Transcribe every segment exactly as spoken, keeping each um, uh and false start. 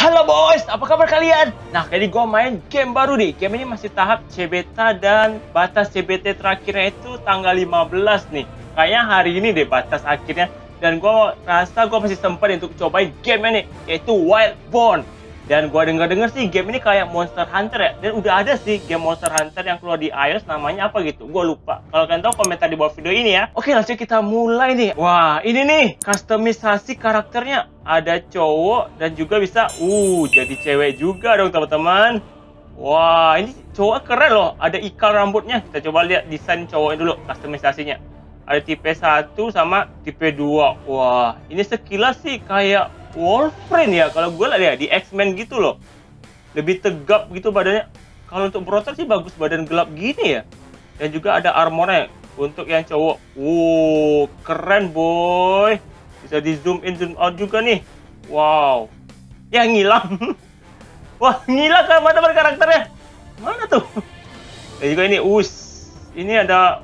Halo boys, apa kabar kalian? Nah, kali ini gue main game baru nih. Game ini masih tahap C beta dan batas C B T terakhirnya itu tanggal lima belas nih. Kayaknya hari ini deh batas akhirnya. Dan gue rasa gue masih sempat untuk cobain game ini, yaitu Wildborn. Dan gue denger-denger sih game ini kayak Monster Hunter ya. Dan udah ada sih game Monster Hunter yang keluar di iOS, namanya apa gitu. Gue lupa. Kalau kalian tahu, komentar di bawah video ini ya. Oke, langsung kita mulai nih. Wah, ini nih customisasi karakternya. Ada cowok dan juga bisa uh jadi cewek juga dong teman-teman. Wah, ini cowok keren loh. Ada ikal rambutnya. Kita coba lihat desain cowoknya dulu, customisasinya. Ada tipe satu sama tipe dua. Wah, ini sekilas sih kayak Wolverine ya, kalau gue lihat ya, di X-Men gitu loh. Lebih tegap gitu badannya. Kalau untuk Brotter sih bagus badan gelap gini ya. Dan juga ada armornya untuk yang cowok. Wow, keren boy. Bisa di zoom in, zoom out juga nih. Wow. Ya, ngilang. Wah, ngilang kan mana karakternya. Mana tuh? Dan juga ini, us. Ini ada.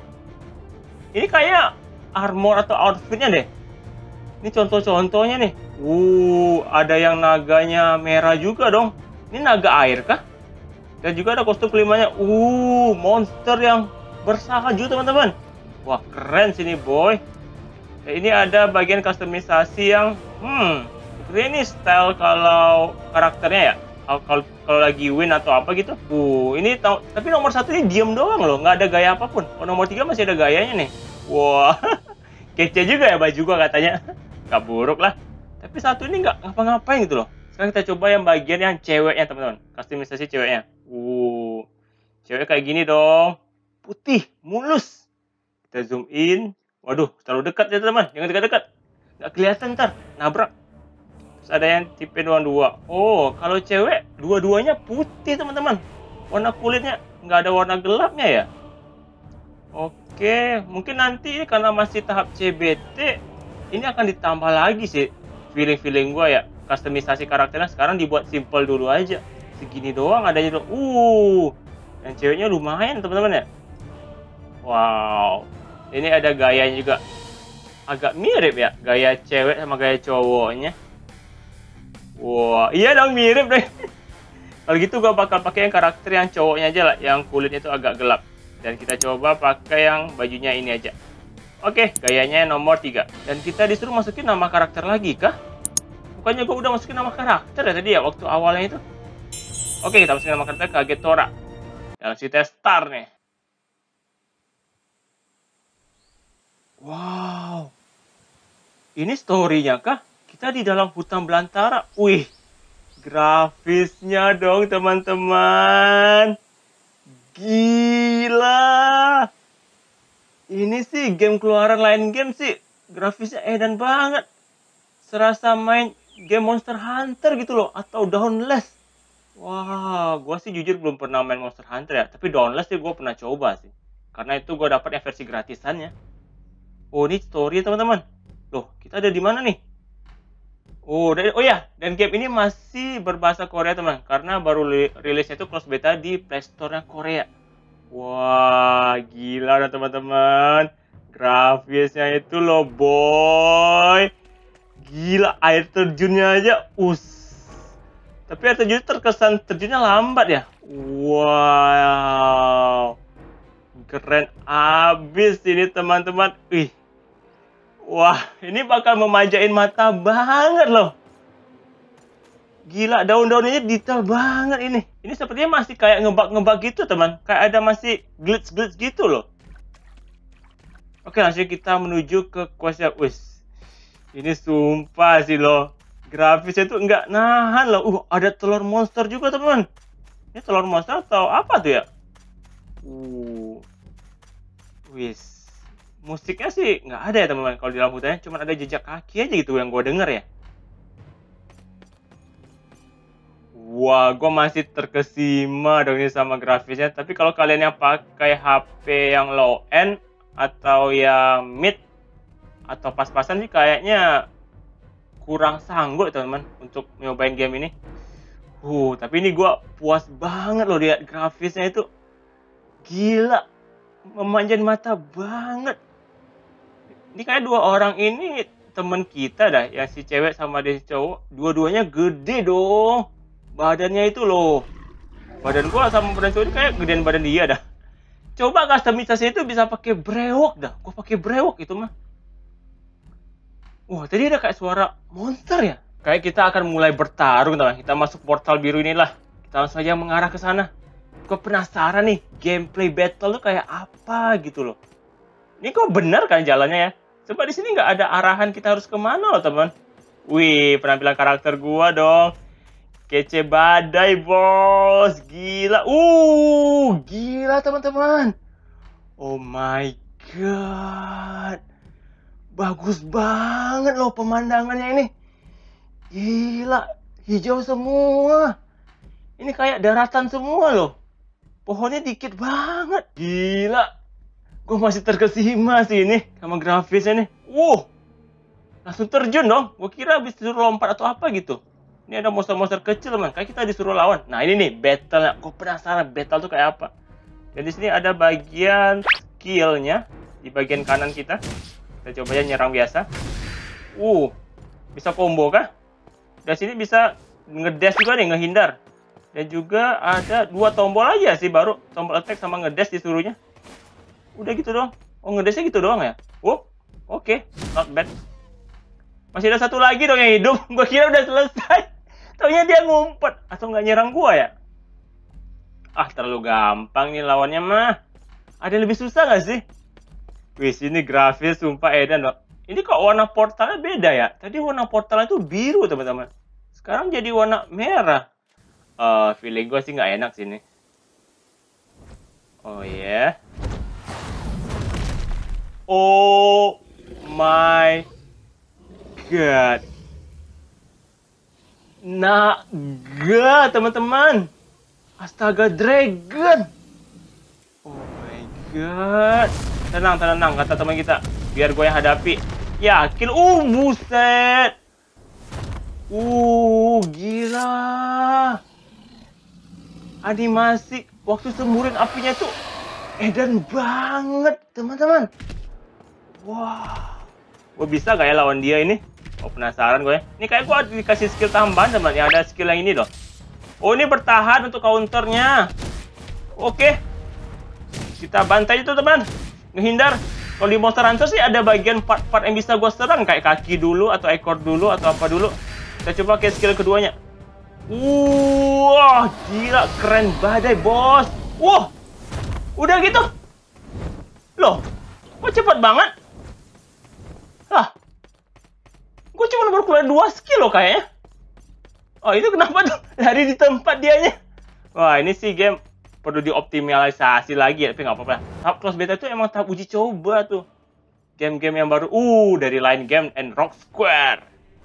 Ini kayak armor atau outfitnya deh. Ini contoh-contohnya nih. Uh, ada yang naganya merah juga dong. Ini naga air kah? Dan juga ada kostum kelimanya. Uh, monster yang bersalju teman-teman. Wah, keren sini boy. Ini ada bagian customisasi yang hmm, ini style kalau karakternya ya. Kalau kalau lagi win atau apa gitu. Uh, ini tapi nomor satu ini diem doang loh, nggak ada gaya apapun. Oh, nomor tiga masih ada gayanya nih. Wah, kece juga ya baju gua katanya. Gak buruk lah. Tapi satu ini nggak ngapa-ngapain gitu loh. Sekarang kita coba yang bagian yang ceweknya teman-teman. Customisasi ceweknya. Uh, cewek kayak gini dong. Putih, mulus. Kita zoom in. Waduh, terlalu dekat ya teman. Jangan dekat-dekat. Nggak kelihatan ntar, nabrak. Terus ada yang tipe dua puluh dua. Oh, kalau cewek dua-duanya putih teman-teman. Warna kulitnya nggak ada warna gelapnya ya. Oke, mungkin nanti ini karena masih tahap C B T, ini akan ditambah lagi sih. Feeling-feeling gue ya, customisasi karakternya sekarang dibuat simple dulu aja. Segini doang adanya dulu. Uh, yang ceweknya lumayan teman-teman ya. Wow, ini ada gayanya juga. Agak mirip ya, gaya cewek sama gaya cowoknya. Wah, wow, iya dong mirip deh. Kalau gitu gue bakal pakai yang karakter yang cowoknya aja lah, yang kulitnya itu agak gelap. Dan kita coba pakai yang bajunya ini aja. Oke, gayanya nomor tiga. Dan kita disuruh masukin nama karakter lagi kah? Bukannya gue udah masukin nama karakter ya tadi ya, waktu awalnya itu. Oke, kita masukin nama karakter Kagetora. Dan kita start nih. Wow. Ini story-nya kah? Kita di dalam hutan belantara. Wih, grafisnya dong teman-teman. Gila. Ini sih game keluaran lain game sih. Grafisnya edan banget. Serasa main game Monster Hunter gitu loh. Atau Dauntless. Wah, gue sih jujur belum pernah main Monster Hunter ya. Tapi Dauntless sih gue pernah coba sih. Karena itu gue dapat yang versi gratisannya. Oh, ini story teman-teman. Loh, kita ada di mana nih? Oh, dan, oh ya, dan game ini masih berbahasa Korea teman. Karena baru rilisnya itu close beta di Play Store-nya Korea. Wah, gila dah teman-teman. Grafisnya itu loh boy. Gila, air terjunnya aja. Us. Tapi air terjun terkesan terjunnya lambat ya. Wow. Keren abis ini teman-teman. Wih. Wah, ini bakal memanjain mata banget loh. Gila, daun-daunnya detail banget ini. Ini sepertinya masih kayak ngebug-ngebug gitu, teman. Kayak ada masih glitch-glitch gitu loh. Oke, langsung kita menuju ke questnya. Wis, ini sumpah sih loh. Grafisnya itu nggak nahan loh. Uh, ada telur monster juga, teman. Ini telur monster atau apa tuh ya? Uh, wis. Musiknya sih nggak ada ya, teman-teman. Kalau di dalam hutannya cuma ada jejak kaki aja gitu yang gue denger ya. Wah, gue masih terkesima dong ini sama grafisnya. Tapi kalau kalian yang pakai H P yang low end atau yang mid atau pas-pasan sih kayaknya kurang sanggup teman-teman untuk nyobain game ini. Uh, tapi ini gue puas banget loh lihat grafisnya itu. Gila, memanjain mata banget. Ini kayak dua orang ini temen kita dah, yang si cewek sama dia si cowok, dua-duanya gede dong. Badannya itu loh. Badan gua sama badan cowok ini kayak gedean badan dia dah. Coba customisasi itu bisa pakai brewok dah. Gua pakai brewok itu mah. Wah, tadi ada kayak suara monster ya. Kayak kita akan mulai bertarung, teman. Kita masuk portal biru inilah. Kita langsung saja mengarah ke sana. Gue penasaran nih, gameplay battle tuh kayak apa gitu loh. Ini kok benar kan jalannya ya? Coba di sini nggak ada arahan kita harus kemana loh, teman. Wih, penampilan karakter gua dong. Kece badai, bos. Gila. Uh, gila, teman-teman. Oh my god. Bagus banget loh pemandangannya ini. Gila, hijau semua. Ini kayak daratan semua loh. Pohonnya dikit banget. Gila. Gue masih terkesima sih ini sama grafisnya nih. Wow. Langsung terjun dong. Gue kira habis disuruh lompat atau apa gitu. Ini ada monster-monster kecil, man. Kayak kita disuruh lawan. Nah, ini nih battle-nya. Gue penasaran battle tuh kayak apa. Dan di sini ada bagian skill-nya di bagian kanan kita. Kita coba aja nyerang biasa. Uh, bisa combo kah? Dan sini bisa ngedash juga nih, ngehindar. Dan juga ada dua tombol aja sih baru. Tombol attack sama ngedash disuruhnya. Udah gitu doang. Oh, ngedashnya gitu doang ya? Oh, oke. Okay. Not bad. Masih ada satu lagi dong yang hidup. Gue kira udah selesai. Taunya dia ngumpet. Atau nggak nyerang gua ya? Ah, terlalu gampang nih lawannya mah. Ada yang lebih susah nggak sih? Wih, ini grafis sumpah edan loh. Ini kok warna portalnya beda ya? Tadi warna portalnya itu biru, teman-teman. Sekarang jadi warna merah. Uh, feeling gue sih nggak enak sini. Oh ya. Yeah. Oh my god. Naga, teman-teman. Astaga, dragon. Oh my god. Tenang, tenang, kata teman kita. Biar gue yang hadapi. Yakin. Uh, buset. Uh, gila. Animasi waktu semburin apinya tuh edan banget, teman-teman. Wah. Gue bisa gak ya lawan dia ini? Oh, penasaran gue ya. Ini kayak gue dikasih skill tambahan, teman. Yang ada skill yang ini loh. Oh, ini bertahan untuk counternya. Oke. Kita bantai itu, teman. Ngehindar. Kalau di Monster Hunter sih ada bagian part-part yang bisa gue serang. Kayak kaki dulu, atau ekor dulu, atau apa dulu. Kita coba ke skill keduanya. Wah, gila. Keren badai, bos. Wah, udah gitu. Loh, kok cepet banget? Hah, gue cuma baru keluar dua skill loh kayaknya. Oh, itu kenapa tuh? Lari di tempat dianya. Wah, ini sih game perlu dioptimalisasi lagi ya, tapi nggak apa-apa. Tahap close beta itu emang tahap uji coba tuh. Game-game yang baru, uh, dari Line Game and Rock Square.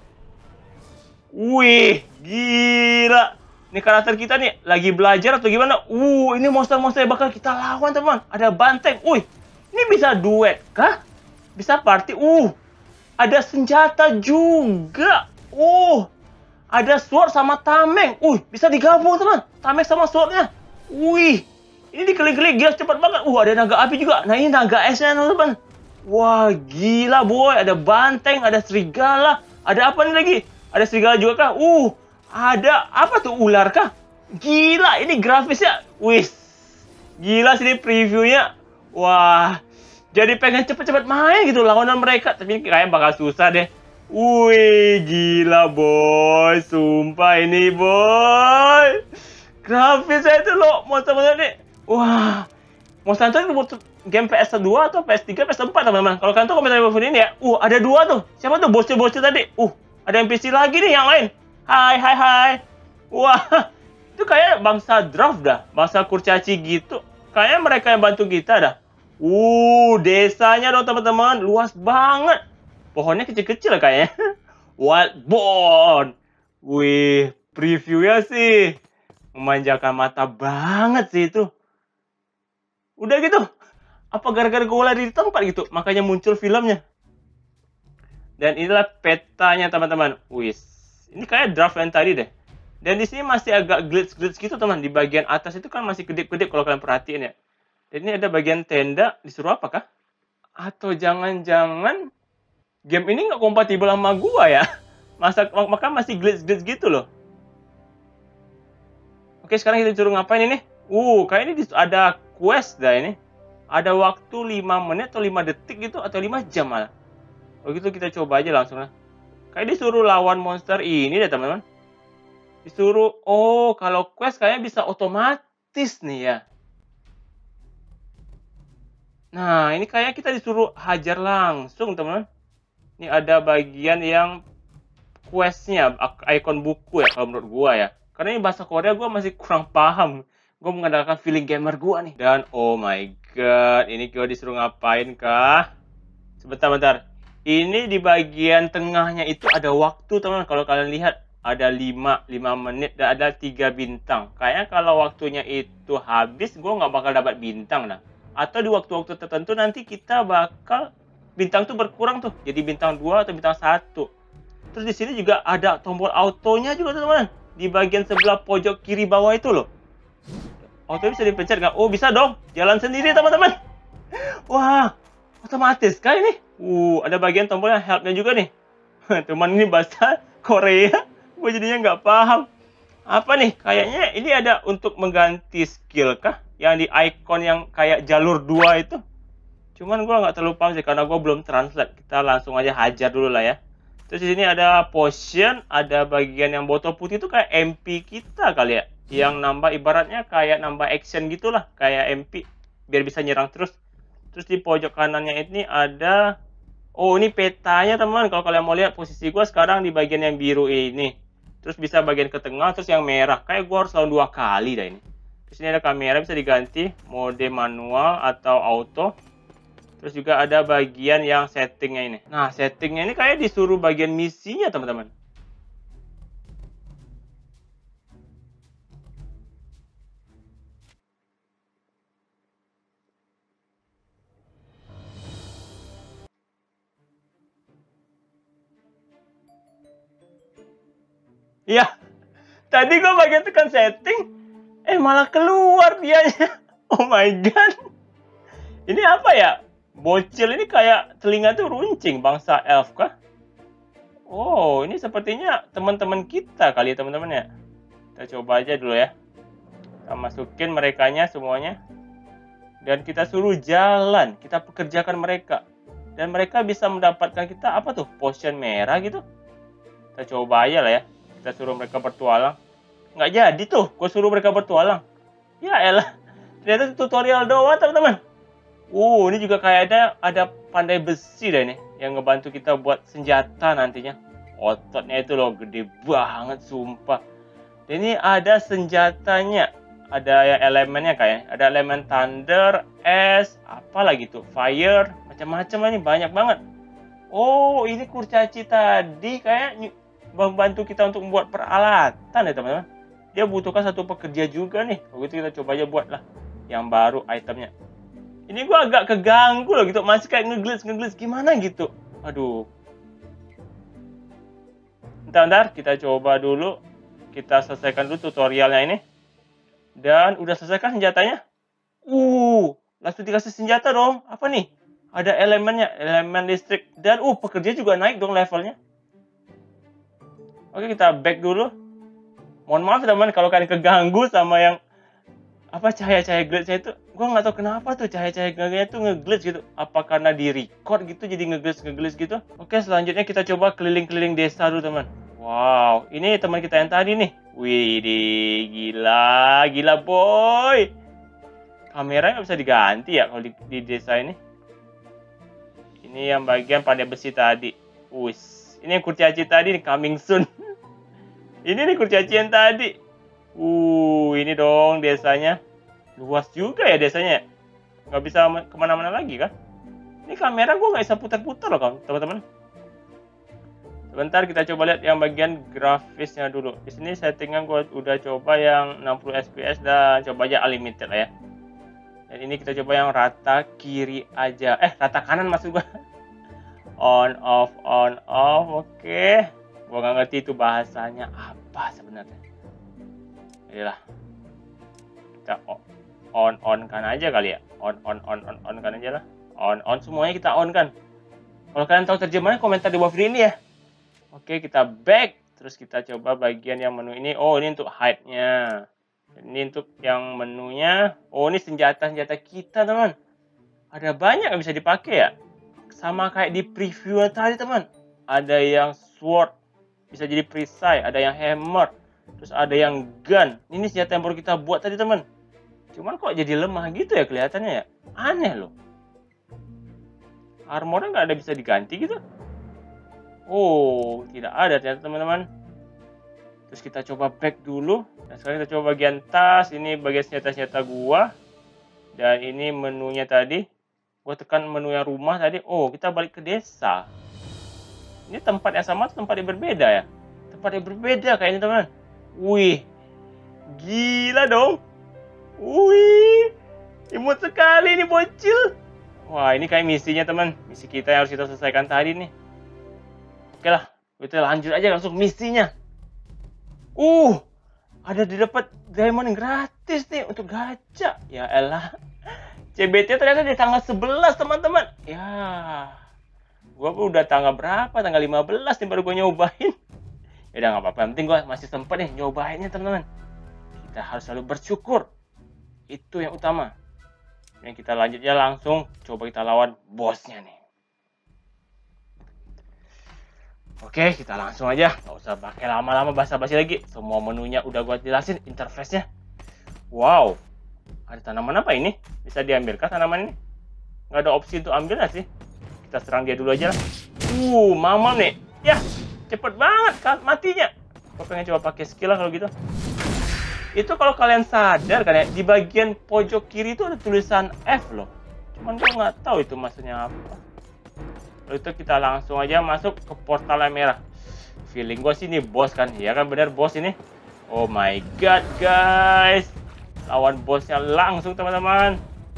Wih, gila. Ini karakter kita nih, lagi belajar atau gimana? Uh, ini monster-monster yang bakal kita lawan, teman. Ada banteng. Wih, ini bisa duet kah? Bisa party. Uh, ada senjata juga. Uh, ada sword sama tameng. Uh, bisa digabung, teman. Tameng sama swordnya. Wih, ini diklik-klik gila cepat banget. Uh, ada naga api juga. Nah, ini naga esnya, teman-teman. Wah, gila, boy. Ada banteng, ada serigala. Ada apa nih lagi? Ada serigala juga kah? Uh, ada apa tuh, ular kah? Gila, ini grafisnya. Wih, gila sih ini previewnya. Wah, jadi pengen cepet-cepet main gitu lawanan mereka. Tapi kayaknya bakal susah deh. Wih, gila, boy. Sumpah ini, boy. Grafisnya itu loh, monster-monster ini. Wah, Monster Hunter itu game P S dua atau P S tiga, P S empat, teman-teman. Kalau kalian tuh komentar di ini ya. Uh, ada dua tuh. Siapa tuh bosnya-bosnya tadi? Uh, ada N P C lagi nih yang lain. Hai, hai, hai. Wah, itu kayak bangsa draft dah. Bangsa kurcaci gitu. Kayaknya mereka yang bantu kita dah. Uh, desanya dong, teman-teman. Luas banget. Pohonnya kecil-kecil kayaknya. Wildborn. Wih, previewnya sih memanjakan mata banget sih itu. Udah gitu. Apa gara-gara gue lari di tempat gitu, makanya muncul filmnya. Dan inilah petanya, teman-teman. Wis, ini kayak draft yang tadi deh. Dan di sini masih agak glitch-glitch gitu, teman. Di bagian atas itu kan masih kedip-kedip kalau kalian perhatiin ya. Dan ini ada bagian tenda. Disuruh apakah? Atau jangan-jangan game ini nggak kompatibel sama gua ya. Masa maka masih glitch-glitch gitu loh. Oke, sekarang kita disuruh ngapain ini? Uh, kayak ini ada quest dah ini. Ada waktu lima menit atau lima detik gitu atau lima jam malah. Oh gitu, kita coba aja langsung lah. Kayak disuruh lawan monster ini deh teman-teman. Disuruh, oh kalau quest kayaknya bisa otomatis nih ya. Nah, ini kayak kita disuruh hajar langsung teman-teman. Ini ada bagian yang questnya, ikon buku ya kalau menurut gua ya. Karena ini bahasa Korea gua masih kurang paham. Gua mengandalkan feeling gamer gua nih. Dan oh my god, ini gua disuruh ngapain kah? Sebentar-bentar. Ini di bagian tengahnya itu ada waktu teman-teman. Kalau kalian lihat ada lima, lima menit dan ada tiga bintang. Kayaknya kalau waktunya itu habis, gue nggak bakal dapat bintang lah. Atau di waktu-waktu tertentu nanti kita bakal bintang tuh berkurang tuh. Jadi bintang dua atau bintang satu. Terus di sini juga ada tombol autonya juga teman-teman. Di bagian sebelah pojok kiri bawah itu loh. Auto bisa dipencet nggak? Oh bisa dong. Jalan sendiri teman-teman. Wah, otomatis kah ini? Uh, ada bagian tombolnya help-nya juga nih. Teman ini bahasa Korea. Gue jadinya nggak paham. Apa nih? Kayaknya ini ada untuk mengganti skill kah? Yang di icon yang kayak jalur dua itu. Cuman gue nggak terlalu paham sih karena gue belum translate. Kita langsung aja hajar dulu lah ya. Terus di sini ada potion, ada bagian yang botol putih itu kayak M P kita kali ya. Yang nambah ibaratnya kayak nambah action gitulah, kayak M P biar bisa nyerang terus. Terus di pojok kanannya ini ada, oh ini petanya teman. Kalau kalian mau lihat posisi gue sekarang di bagian yang biru ini. Terus bisa bagian ke tengah, terus yang merah. Kayak gue harus lawan dua kali dah ini. Terus ini ada kamera bisa diganti, mode manual atau auto. Terus juga ada bagian yang settingnya ini. Nah, settingnya ini kayak disuruh bagian misinya, teman-teman. Iya, tadi gue bagian tekan setting, eh malah keluar dianya. Oh my god. Ini apa ya? Bocil ini kayak telinga tuh runcing, bangsa elf kah? Oh, ini sepertinya teman-teman kita kali ya teman-teman ya. Kita coba aja dulu ya. Kita masukin merekanya semuanya. Dan kita suruh jalan, kita pekerjakan mereka. Dan mereka bisa mendapatkan kita apa tuh? Potion merah gitu. Kita coba aja lah ya. Kita suruh mereka bertualang. Nggak jadi tuh, gue suruh mereka bertualang. Ya elah, ternyata tutorial doang teman-teman. Uh, ini juga kayak ada ada pandai besi deh nih yang ngebantu kita buat senjata nantinya. Ototnya itu loh gede banget sumpah. Dan ini ada senjatanya, ada ya elemennya kayak, ada elemen thunder, es, apa lagi tuh, fire, macam-macam ini banyak banget. Oh, ini kurcaci tadi kayak membantu kita untuk membuat peralatan ya teman-teman. Dia butuhkan satu pekerja juga nih. Kalau gitu kita coba aja buat lah yang baru itemnya. Ini gue agak keganggu loh gitu, masih kayak ngeglitch ngeglitch gimana gitu. Aduh. Bentar-bentar, kita coba dulu. Kita selesaikan dulu tutorialnya ini. Dan udah selesaikan senjatanya. Uh, langsung dikasih senjata dong. Apa nih? Ada elemennya, elemen listrik. Dan uh, pekerja juga naik dong levelnya. Oke, kita back dulu. Mohon maaf teman kalau kalian keganggu sama yang apa cahaya-cahaya glitch itu. Gue nggak tahu kenapa tuh cahaya-cahaya glitch itu ngeglitch gitu. Apa karena di record gitu jadi ngeglitch ngeglitch gitu. Oke, selanjutnya kita coba keliling-keliling desa dulu teman. Wow, ini teman kita yang tadi nih. Wih, gila, gila boy. Kamera nggak bisa diganti ya kalau di, di desa ini. Ini yang bagian pandai besi tadi. Wis, ini yang kurcaci tadi nih, coming soon. Ini nih kurcaci yang tadi. Uh, ini dong desanya. Luas juga ya desanya. Nggak bisa kemana-mana lagi kan? Ini kamera gue nggak bisa putar-putar loh kan, teman-teman. Sebentar kita coba lihat yang bagian grafisnya dulu. Di sini settingan gue udah coba yang enam puluh F P S dan coba aja unlimited lah ya. Dan ini kita coba yang rata kiri aja. Eh, rata kanan maksud gue. On, off, on, off. Oke. Okay. Gue nggak ngerti itu bahasanya apa sebenarnya. Inilah. Kita on, on kan aja kali ya. On, on, on, on, on kan aja lah. On, on semuanya kita on kan. Kalau kalian tahu terjemahannya, komentar di bawah video ini ya. Oke, kita back. Terus kita coba bagian yang menu ini. Oh, ini untuk hide-nya. Ini untuk yang menunya. Oh, ini senjata-senjata kita, teman. Ada banyak yang bisa dipakai ya. Sama kayak di preview tadi, teman. Ada yang sword. Bisa jadi perisai. Ada yang hammer. Terus ada yang gun. Ini senjata yang baru kita buat tadi, teman. Cuman kok jadi lemah gitu ya kelihatannya ya. Aneh loh. Armornya nggak ada bisa diganti gitu. Oh, tidak ada ternyata teman-teman. Terus kita coba back dulu. Nah, sekarang kita coba bagian tas. Ini bagian senjata-senjata gua. Dan ini menunya tadi. Gua tekan menu yang rumah tadi. Oh, kita balik ke desa. Ini tempat yang sama atau tempat yang berbeda ya? Tempat yang berbeda kayaknya teman-teman. Wih. Gila dong. Wih. Imut sekali ini bocil. Wah, ini kayak misinya teman. Misi kita yang harus kita selesaikan tadi nih. Oke lah, kita lanjut aja langsung misinya. Uh, ada didapat diamond gratis nih untuk gacha. Ya elah. C B T ternyata di tanggal sebelas teman-teman. Ya. Gua udah tanggal berapa? Tanggal lima belas nih baru gua nyobain. Ya udah nggak apa-apa. Yang penting gua masih sempat nih nyobainnya teman-teman. Kita harus selalu bersyukur. Itu yang utama. Yang kita lanjutnya langsung coba kita lawan bosnya nih. Oke, kita langsung aja. Nggak usah pakai lama-lama basa-basi lagi. Semua menunya udah gua jelasin, interface-nya. Wow. Ada tanaman apa ini? Bisa diambilkah tanaman ini? Nggak ada opsi untuk ambil nggak sih? Kita serang dia dulu aja lah. Uh, mamam nih. Ya, cepet banget kan matinya. Gua pengen coba pakai skill lah kalau gitu. Itu kalau kalian sadar kan ya, di bagian pojok kiri itu ada tulisan F loh. Cuman gua nggak tahu itu maksudnya apa. Lalu itu kita langsung aja masuk ke portal yang merah. Feeling gue sih ini bos kan. Ya kan benar bos ini. Oh my god guys. Lawan bosnya langsung teman-teman.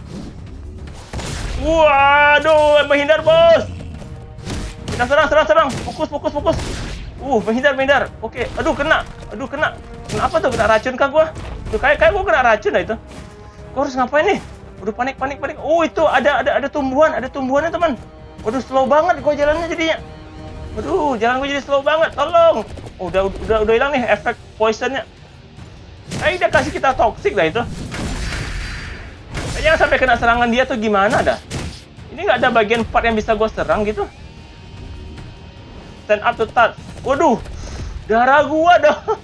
Waduh, menghindar bos. Kita serang, serang, serang. Fokus, fokus, fokus. Uh, menghindar, menghindar. Oke, aduh kena. Aduh kena. Kenapa tuh kena racun kah gue? Tuh kayak kayak gue kena racun lah itu. Gue harus ngapain nih? Udah panik, panik, panik. Oh itu ada ada ada tumbuhan, ada tumbuhannya teman. Waduh, slow banget gue jalannya jadinya. Waduh, jalan gue jadi slow banget. Tolong. Oh, udah udah udah hilang nih efek poisonnya. Kayaknya dia kasih kita toxic lah itu. Kayaknya sampai kena serangan dia tuh gimana dah. Ini nggak ada bagian part yang bisa gue serang gitu. Stand up to touch. Waduh, darah gua dong.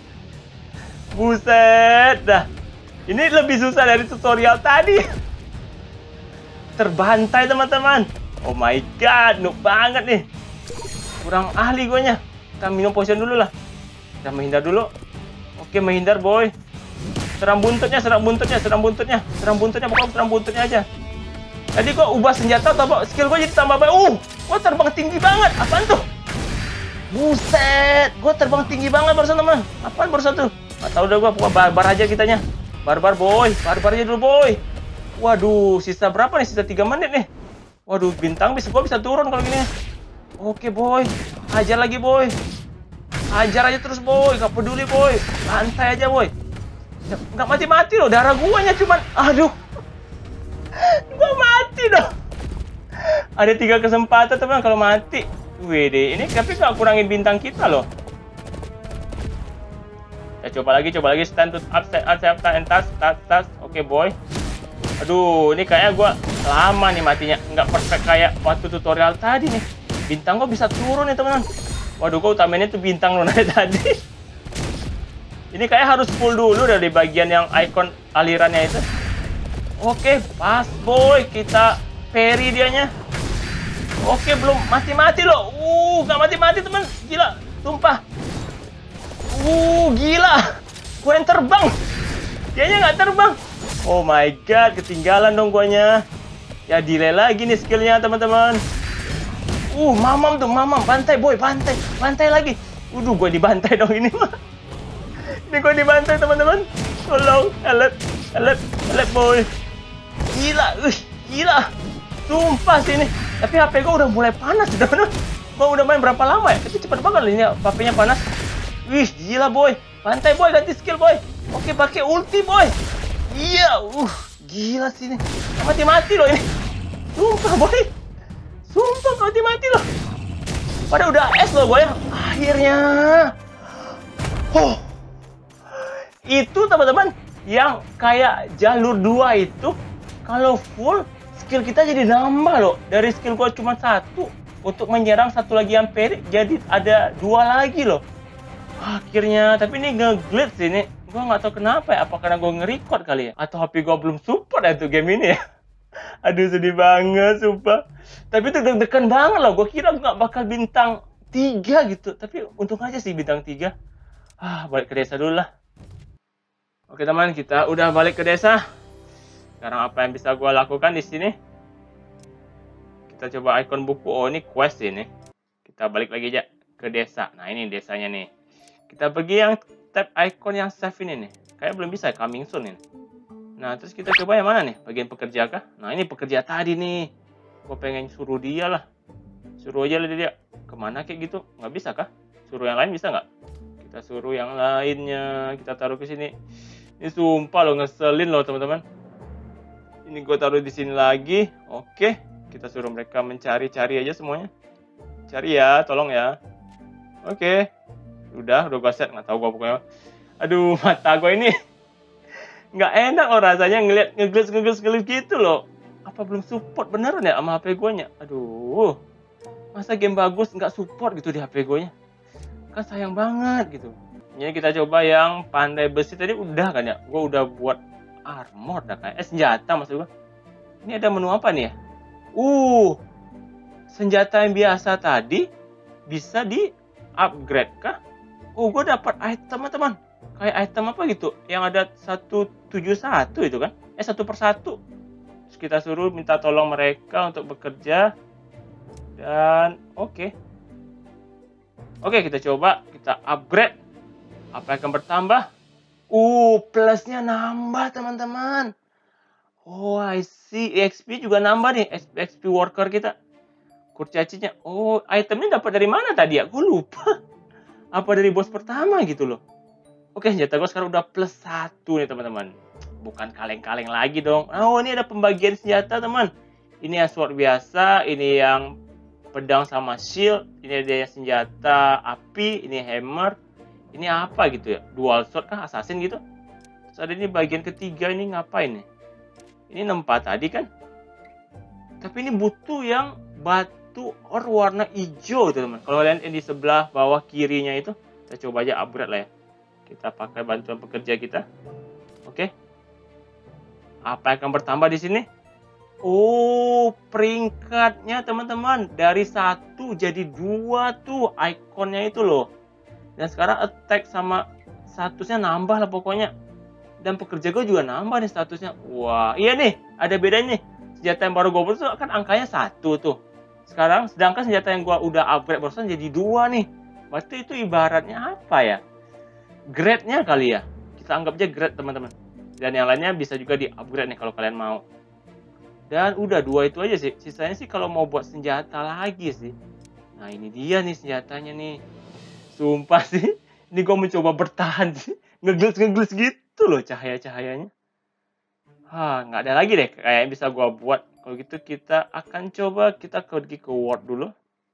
Buset dah. Ini lebih susah dari tutorial tadi. Terbantai teman-teman. Oh my god, noob banget nih. Kurang ahli guanya. Kita minum potion dulu lah. Kita menghindar dulu. Oke, menghindar boy. Serang buntutnya, serang buntutnya, serang buntutnya. Serang buntutnya, pokoknya serang buntutnya aja. Tadi gua ubah senjata atau skill gua jadi tambah baik. Uh, gua terbang tinggi banget. Apaan tuh? Buset, gua terbang tinggi banget barusan teman. Apaan barusan tuh? Gak tau udah gua, pokoknya barbar aja kitanya. Barbar boy, barbar aja dulu boy. Waduh, sisa berapa nih? Sisa tiga menit nih. Waduh, bintang bisa gua bisa turun kalau gini. Oke boy, hajar lagi boy. Hajar aja terus boy, gak peduli boy. Santai aja boy. Gak mati-mati loh, darah guanya cuman. Aduh, gua mati dong. Ada tiga kesempatan teman kalau mati. Wede, ini tapi gak kurangin bintang kita loh. Kita coba lagi, coba lagi. Stand to up, stand up, stand up, and touch, touch, touch. Oke boy. Aduh, ini kayaknya gue lama nih matinya. Nggak perfect kayak waktu tutorial tadi nih. Bintang gue bisa turun nih teman-teman. Waduh, gue utamainnya tuh bintang lunar tadi. Ini kayak harus full dulu dari bagian yang icon alirannya itu. Oke, pas boy. Kita parry dianya. Oke, belum mati-mati loh. Uh, nggak mati-mati teman. Gila, tumpah. Uh, gila. Gue yang terbang. Dianya nggak terbang. Oh my god, ketinggalan dong guanya. Ya delay lagi nih skillnya teman-teman. Uh, mamam tuh, mamam. Bantai boy, bantai. Bantai lagi. Waduh, gue dibantai dong ini mah. Ini gue dibantai teman-teman. Tolong, help, help, help boy. Gila, uh, gila. Sumpah sih ini. Tapi H P gue udah mulai panas teman-teman. Gue udah main berapa lama ya? Tapi cepet banget loh ini H P-nya panas. Wih, gila boy. Bantai boy, ganti skill boy. Oke, pakai ulti boy. Iya, uh, gila sih ini. Mati-mati loh ini. Sumpah boy. Sumpah mati-mati loh. Padahal udah es loh gue ya. Akhirnya. Oh. Itu teman-teman, yang kayak jalur dua itu, kalau full, skill kita jadi nambah loh. Dari skill gue cuma satu, untuk menyerang satu lagi yang peri, jadi ada dua lagi loh. Akhirnya, tapi ini nge-glitch ini. Gue nggak tahu kenapa ya, apa karena gue nge-record kali ya? Atau H P gue belum support ya tuh game ini ya? Aduh, sedih banget, sumpah. Tapi itu deg-degan banget loh. Gue kira nggak bakal bintang tiga gitu. Tapi untung aja sih bintang tiga. Ah, balik ke desa dulu lah. Oke teman, kita udah balik ke desa. Sekarang apa yang bisa gue lakukan di sini? Kita coba ikon buku. Oh, ini quest ini. Kita balik lagi aja ke desa. Nah, ini desanya nih. Kita pergi yang tab icon yang save ini nih. Kayak belum bisa, coming soon ini. Nah, terus kita coba yang mana nih? Bagian pekerja kah? Nah, ini pekerja tadi nih. Gue pengen suruh dia lah. Suruh aja lah dia. Kemana kayak gitu? Nggak bisa kah? Suruh yang lain bisa nggak? Kita suruh yang lainnya. Kita taruh ke sini. Ini sumpah loh, ngeselin loh teman-teman. Ini gue taruh di sini lagi. Oke. Kita suruh mereka mencari-cari aja semuanya. Cari ya, tolong ya. Oke. Udah, udah gue set. Nggak tahu gue pokoknya. Aduh, mata gue ini nggak enak loh rasanya ngeliat ngeglitch ngeglitch ngeglitch gitu loh. Apa belum support beneran ya sama H P gue nya? Aduh. Masa game bagus nggak support gitu di H P gue nya? Kan sayang banget gitu. Ini kita coba yang pandai besi tadi udah kan ya? Gue udah buat armor dah kayak. Eh, senjata maksud gue. Ini ada menu apa nih ya? Uh, senjata yang biasa tadi bisa di upgrade kah? Oh, gue dapat item teman-teman. Kayak item apa gitu? Yang ada seratus tujuh puluh satu itu kan? Eh, satu per satu. Terus kita suruh minta tolong mereka untuk bekerja. Dan oke. Okay. Oke, okay, kita coba. Kita upgrade. Apa yang akan bertambah? Uh, plusnya nambah teman-teman. Oh, I see. E X P juga nambah nih. E X P worker kita. Kurcacinya. Oh, itemnya dapat dari mana tadi ya? Gue lupa. Apa dari bos pertama gitu loh. Oke, senjata gue sekarang udah plus satu nih teman-teman. Bukan kaleng-kaleng lagi dong. Oh, ini ada pembagian senjata teman. Ini yang sword biasa. Ini yang pedang sama shield. Ini ada yang senjata api. Ini hammer. Ini apa gitu ya? Dual sword kah? Assassin gitu? Terus ada ini bagian ketiga ini ngapain nih? Ini nempat tadi kan? Tapi ini butuh yang batu or warna hijau teman-teman. Kalau kalian di sebelah bawah kirinya itu, kita coba aja upgrade lah ya. Kita pakai bantuan pekerja kita. Oke. Apa yang akan bertambah di sini? Oh, peringkatnya teman-teman. Dari satu jadi dua tuh ikonnya itu loh. Dan sekarang attack sama statusnya nambah lah pokoknya. Dan pekerja gue juga nambah nih statusnya. Wah, iya nih. Ada bedanya nih. Senjata yang baru gue buat tuh kan angkanya satu tuh. Sekarang sedangkan senjata yang gue udah upgrade barusan jadi dua nih. Berarti itu ibaratnya apa ya? Grade-nya kali ya. Kita anggap aja grade teman-teman. Dan yang lainnya bisa juga di-upgrade nih kalau kalian mau. Dan udah dua itu aja sih. Sisanya sih kalau mau buat senjata lagi sih. Nah, ini dia nih senjatanya nih. Sumpah sih. Ini gue mencoba bertahan sih. Ngeglitch-ngeglitch gitu loh cahaya-cahayanya. Hah, nggak ada lagi deh kayak yang bisa gue buat. Kalau gitu kita akan coba kita pergi ke World dulu.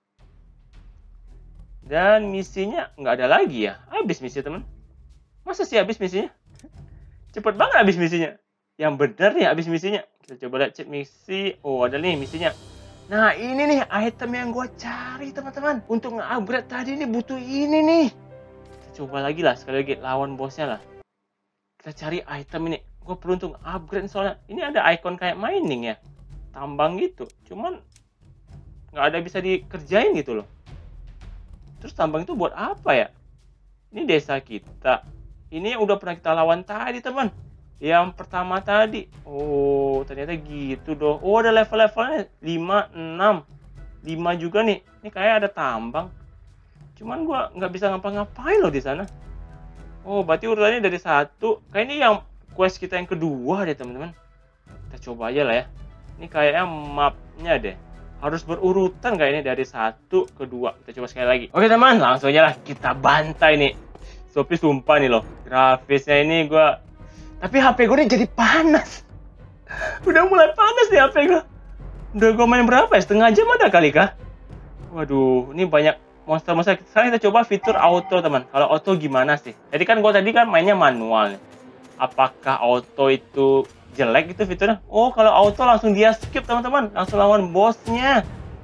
Dan misinya nggak ada lagi ya. Habis misi teman. Masa sih habis misinya? Cepet banget habis misinya. Yang benar nih habis misinya. Kita coba lihat cek misi. Oh, ada nih misinya. Nah, ini nih item yang gue cari teman-teman. Untuk nge-upgrade tadi nih butuh ini nih. Kita coba lagi lah. Sekali lagi lawan bosnya lah. Kita cari item ini. Gue perlu untuk upgrade soalnya. Ini ada icon kayak mining ya. Tambang gitu. Cuman nggak ada bisa dikerjain gitu loh. Terus tambang itu buat apa ya? Ini desa kita. Ini udah pernah kita lawan tadi teman. Yang pertama tadi. Oh, ternyata gitu doh. Oh, ada level-levelnya. lima, enam. lima juga nih. Ini kayak ada tambang. Cuman gua nggak bisa ngapa-ngapain loh di sana. Oh, berarti urutannya dari satu. Kayak ini yang quest kita yang kedua deh teman-teman. Kita coba aja lah ya. Ini kayaknya mapnya deh. Harus berurutan kayak ini dari satu ke dua. Kita coba sekali lagi. Oke teman, langsung aja lah kita bantai nih. Shopee sumpah nih loh. Grafisnya ini gua. Tapi H P gue ini jadi panas. Udah mulai panas nih H P gue. Udah gue main berapa ya? Setengah jam ada kali kah? Waduh, ini banyak monster-monster. Sekarang kita coba fitur auto, teman. Kalau auto gimana sih? Jadi kan gua tadi kan mainnya manual nih. Apakah auto itu jelek gitu fiturnya? Oh, kalau auto langsung dia skip, teman-teman. Langsung lawan bosnya.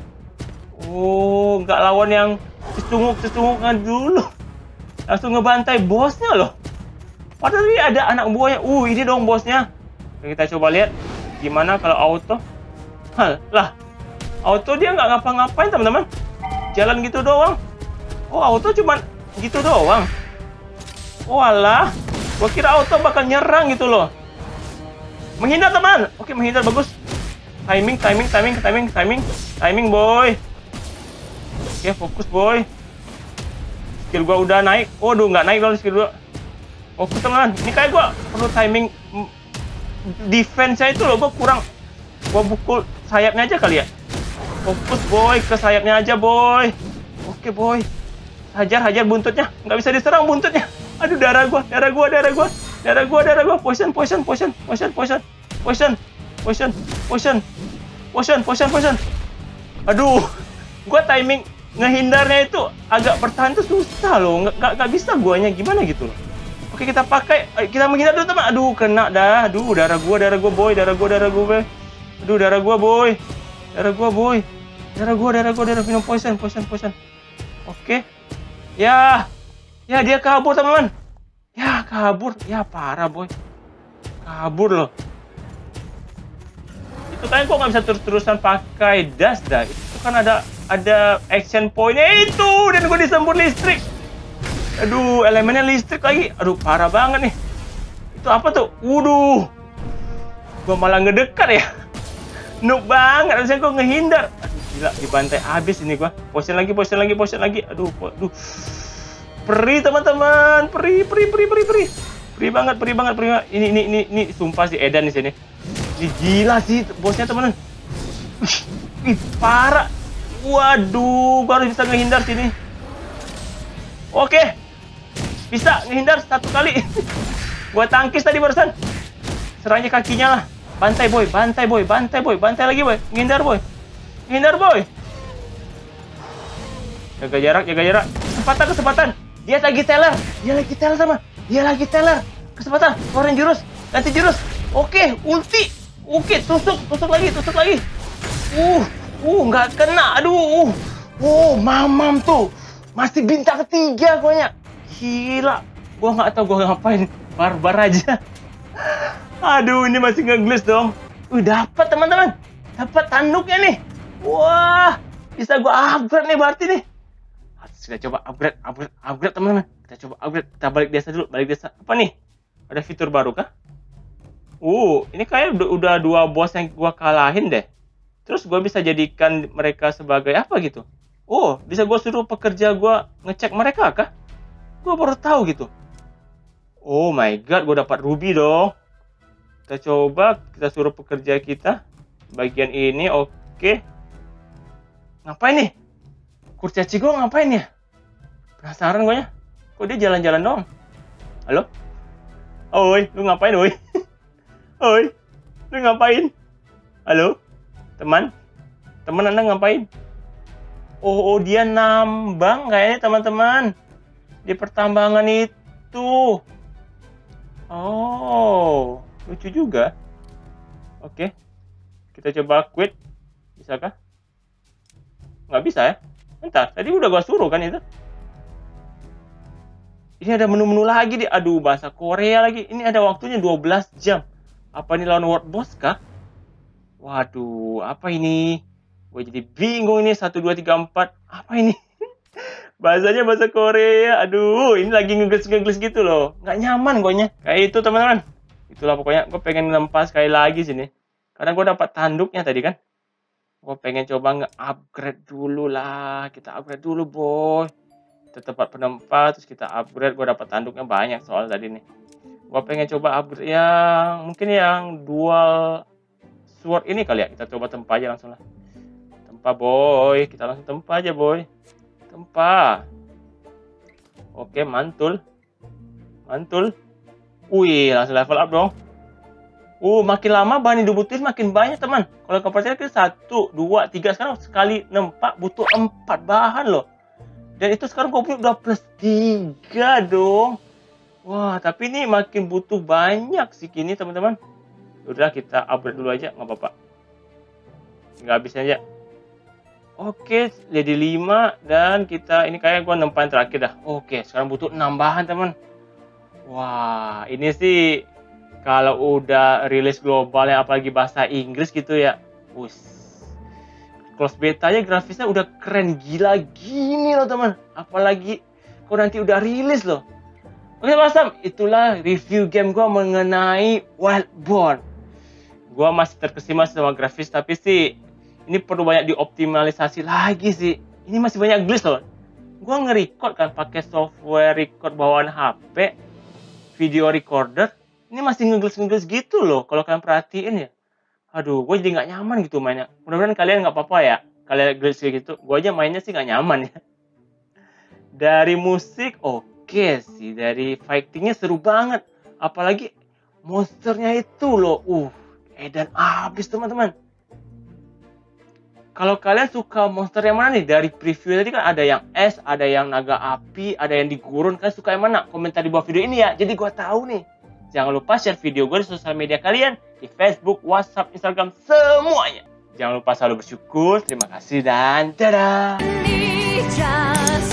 Oh, nggak lawan yang cecunguk-cecungukan dulu. Langsung ngebantai bosnya loh. Padahal ini ada anak buahnya. Uh, ini dong bosnya. Kita coba lihat gimana kalau auto. Hah, lah. Auto dia nggak ngapa-ngapain, teman-teman. Jalan gitu doang. Oh, auto cuman gitu doang. Oh, alah. Gua kira auto bakal nyerang gitu loh. Menghindar, teman. Oke, menghindar bagus. Timing, timing, timing, timing, timing. Timing, boy. Oke, fokus, boy. Skill gua udah naik. Waduh, nggak naik dong skill gua. Fokus, teman. Ini kayak gua perlu timing defense-nya itu loh. Gua kurang. Gua pukul sayapnya aja kali ya. Fokus, boy. Ke sayapnya aja, boy. Oke, boy. Hajar, hajar buntutnya. Nggak bisa diserang buntutnya. Aduh, darah gua, darah gua, darah gua. Darah gua, darah gua. Poison, poison, poison, poison, poison. Poison, poison, poison. Poison, poison, poison. Aduh. Gua timing ngehindarnya itu agak bertahan tuh susah loh. Nggak, nggak, nggak bisa guanya gimana gitu loh. Oke, kita pakai. Kita menghindar dulu, teman. Aduh, kena dah. Aduh, darah gua, darah gua, boy. Darah gua, darah gua, boy. Aduh, darah gua, boy. Darah gua, boy. Darah gua, darah gua, darah minum poison, poison, poison. Oke. Ya. Ya, dia kabur, teman-teman. Ya, kabur. Ya, parah, boy. Kabur loh. Itu kan kok nggak bisa terus-terusan pakai dash dah. Itu kan ada ada action point-nya itu. Dan gue disembur listrik. Aduh, elemennya listrik lagi. Aduh, parah banget nih. Itu apa tuh? Waduh. Gue malah ngedekat ya. Noob banget. Harusnya gue ngehindar. Aduh, gila. Dibantai habis ini gue. Potion lagi, potion lagi, potion lagi. Aduh, aduh. Perih, teman-teman. Perih, perih, perih, perih, perih. Perih banget, perih banget, perih banget. Ini, ini, ini, ini. Sumpah si Edan di sini. Ini gila sih bosnya, teman-teman. Ih, parah. Waduh, baru bisa ngehindar sini. Oke. Bisa ngehindar satu kali. Gua tangkis tadi barusan. Serangnya kakinya lah. Bantai, boy. Bantai, boy. Bantai, boy. Bantai lagi, boy. Ngehindar, boy. Ngehindar, boy. Jaga jarak, jaga jarak. Kesempatan, kesempatan. Dia lagi teller. Dia lagi teller, sama. Dia lagi teller. Kesempatan. Keluarin jurus. Ganti jurus. Oke, ulti. Oke, tusuk. Tusuk lagi, tusuk lagi. Uh. Uh, nggak kena. Aduh. Oh, mamam tuh. Masih bintang ketiga guanya. Gila. Gua nggak tahu gua ngapain. Barbar aja. Aduh, ini masih nge-glitch dong. Wih, dapat, teman-teman. Dapat tanduknya nih. Wah, bisa gua upgrade nih berarti nih. Harus kita coba upgrade, upgrade, upgrade, teman-teman. Kita coba upgrade. Kita balik desa dulu. Balik desa. Apa nih? Ada fitur baru kah? Uh, ini kayak udah, udah dua bos yang gua kalahin deh. Terus gue bisa jadikan mereka sebagai apa gitu? Oh, bisa gue suruh pekerja gue ngecek mereka kah? Gue baru tahu gitu. Oh my god, gue dapat ruby dong. Kita coba, kita suruh pekerja kita. Bagian ini, oke. Okay. Ngapain nih? Kurcaci gue ngapain ya? Penasaran gue ya. Kok dia jalan-jalan dong? Halo? Oi, lu ngapain, oi? Oi, lu ngapain? Halo? Teman, teman Anda ngapain? Oh, oh dia nambang kayaknya, teman-teman. Di pertambangan itu. Oh, lucu juga. Oke, kita coba quit. Bisakah? Nggak bisa ya? Bentar, tadi udah gua suruh kan itu. Ini ada menu-menu lagi nih. Aduh, bahasa Korea lagi. Ini ada waktunya dua belas jam. Apa ini lawan world boss kah? Waduh, apa ini? Gue jadi bingung ini. Satu, dua, tiga, empat. Apa ini? Bahasanya bahasa Korea. Aduh, ini lagi ngeglis-ngeglis gitu loh. Nggak nyaman gue. Kayak itu, teman-teman. Itulah pokoknya. Gue pengen lempas sekali lagi sini. Karena gue dapat tanduknya tadi kan. Gue pengen coba nge-upgrade dulu lah. Kita upgrade dulu, boy. Kita tempat penempat. Terus kita upgrade. Gue dapat tanduknya banyak soal tadi nih. Gue pengen coba upgrade yang... Mungkin yang dual... sword ini kali ya, kita coba tempa aja langsung lah. Tempa, boy. Kita langsung tempa aja, boy. Tempa. Oke, mantul. Mantul. Wih, langsung level up dong. Uh, makin lama bahan yang dibutuhin makin banyak, teman. Kalau kau percaya kan satu, dua, tiga, sekarang sekali nempak butuh empat bahan loh. Dan itu sekarang kau punya udah plus tiga dong. Wah, tapi ini makin butuh banyak sih kini, teman-teman. Udah, kita upgrade dulu aja, nggak apa-apa. Nggak habis aja. Oke, jadi lima dan kita ini kayak gua enam bahan terakhir dah. Oke, sekarang butuh enam bahan, teman. Wah, ini sih kalau udah rilis global ya, apalagi bahasa Inggris gitu ya. Us. Close beta-nya grafisnya udah keren gila gini loh, teman. Apalagi kok nanti udah rilis loh. Oke, Mas Sam, itulah review game gua mengenai Wildborn. Gua masih terkesima sama grafis, tapi sih ini perlu banyak dioptimalisasi lagi sih. Ini masih banyak glitch loh. Gua nge-record kan pakai software record bawaan H P, video recorder. Ini masih ngeglitch-ngeglitch gitu loh, kalau kalian perhatiin ya. Aduh, gue jadi nggak nyaman gitu mainnya. Mudah-mudahan kalian nggak apa-apa ya. Kalian glitch kayak gitu, gue aja mainnya sih nggak nyaman ya. Dari musik, oke sih. Dari fightingnya seru banget. Apalagi monsternya itu loh. Uh, edan abis teman-teman. Kalau kalian suka monster yang mana nih? Dari preview tadi kan ada yang es, ada yang naga api, ada yang di gurun. Kalian suka yang mana? Komentar di bawah video ini ya. Jadi gue tahu nih. Jangan lupa share video gue di sosial media kalian. Di Facebook, WhatsApp, Instagram, semuanya. Jangan lupa selalu bersyukur. Terima kasih dan dadah.